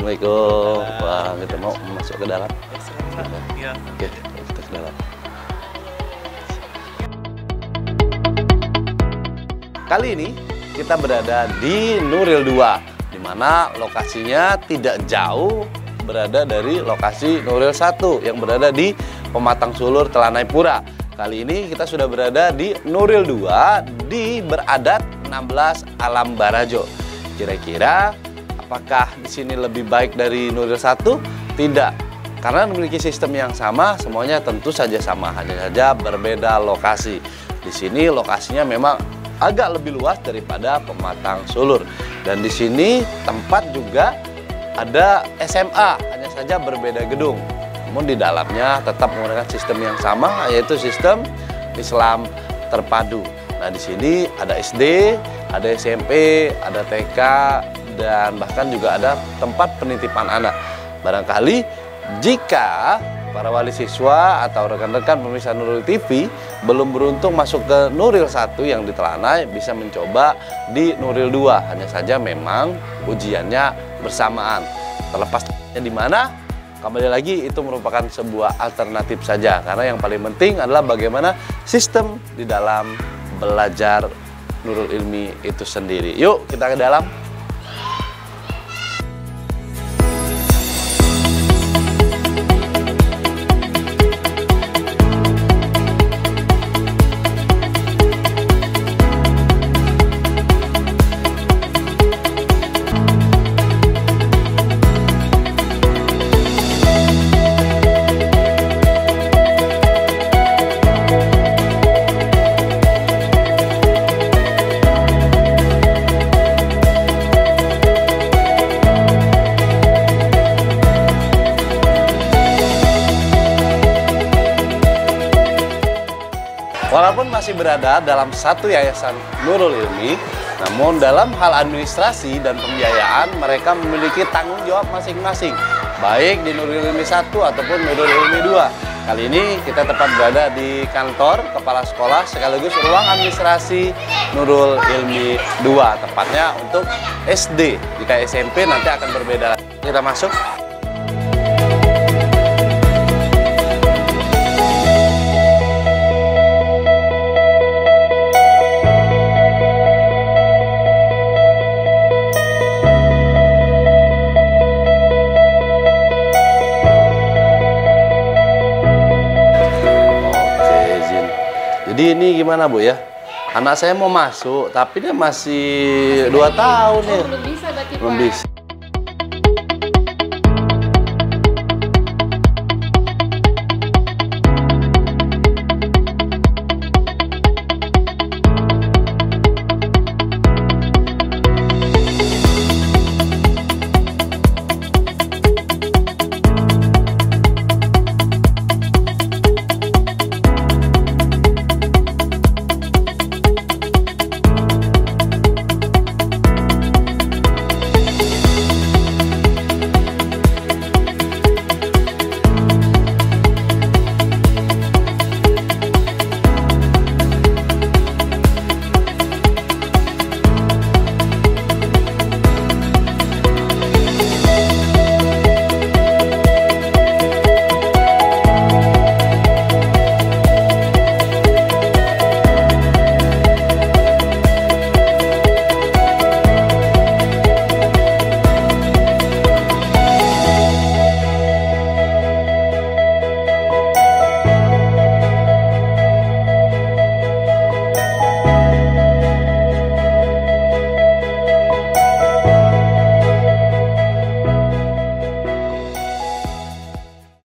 Assalamualaikum. Wah, kita mau masuk ke dalam. Iya. Oke, kita ke dalam. Kali ini kita berada di Nuril 2, di mana lokasinya tidak jauh berada dari lokasi Nuril 1 yang berada di Pematang Sulur, Telanai Pura. Kali ini kita sudah berada di Nuril 2 di Beradat 16 Alam Barajo. Kira-kira apakah di sini lebih baik dari Nuril 1? Tidak. Karena memiliki sistem yang sama, semuanya tentu saja sama, hanya saja berbeda lokasi. Di sini lokasinya memang agak lebih luas daripada Pematang Sulur. Dan di sini tempat juga ada SMA, hanya saja berbeda gedung. Namun di dalamnya tetap menggunakan sistem yang sama, yaitu sistem Islam terpadu. Nah, di sini ada SD, ada SMP, ada TK, dan bahkan juga ada tempat penitipan anak. Barangkali jika para wali siswa atau rekan-rekan pemirsa Nuril TV belum beruntung masuk ke Nuril 1 yang di Telanai, bisa mencoba di Nuril 2. Hanya saja memang ujiannya bersamaan. Terlepas di mana, kembali lagi itu merupakan sebuah alternatif saja. Karena yang paling penting adalah bagaimana sistem di dalam belajar Nurul Ilmi itu sendiri. Yuk kita ke dalam. Walaupun masih berada dalam satu yayasan Nurul Ilmi, namun dalam hal administrasi dan pembiayaan mereka memiliki tanggung jawab masing-masing, baik di Nurul Ilmi 1 ataupun Nurul Ilmi 2. Kali ini kita tepat berada di kantor kepala sekolah sekaligus ruang administrasi Nurul Ilmi 2, tepatnya untuk SD. Jika SMP nanti akan berbeda. Kita masuk. Jadi ini gimana Bu ya? Anak saya mau masuk, tapi dia masih 2 tahun ya. Belum bisa berarti Pak. Belum bisa.